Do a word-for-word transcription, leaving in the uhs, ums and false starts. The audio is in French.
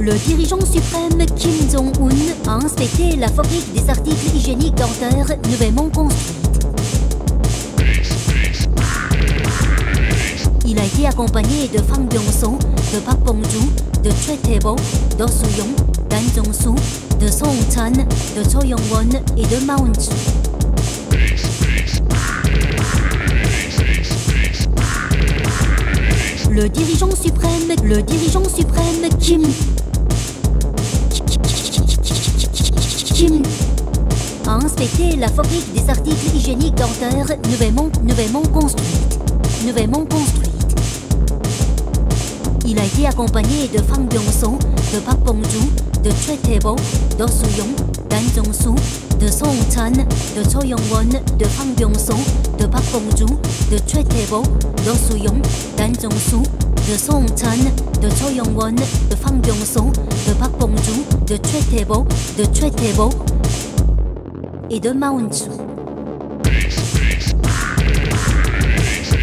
Le dirigeant suprême Kim Jong-un a inspecté la fabrique des articles hygiéniques dentaires nouvellement construite. Il a été accompagné de Fang Byung-soo, de Park Bong-joo, de Choi Tae-bo, d'O Soo-young, d'An Jong-soo, de Song Chan, de Cho Yong-won et de Ma Eun-soo. Le dirigeant suprême, le dirigeant suprême Kim Kim a inspecté la fabrique des articles hygiéniques dentaires nouvellement, nouvellement construite. Nouvellement construite. Il a été accompagné de Fang Byung-soo, de Park Bong-joo, de Choi Tae-bo, d'O Soo-young, d'An Jong-soo, de Song Chan, de Cho Yong-won, de Fang Byung-soo, de Park Bong-joo, de Choi Tae-bo, d'O Soo-young, d'An Jong-soo, de Song Chan, de Cho Yong-won, de Fang Byung-soo, de Park Bong-joo, de Choi Tae-bo, de Choi Tae-bo et de Ma Eun-soo.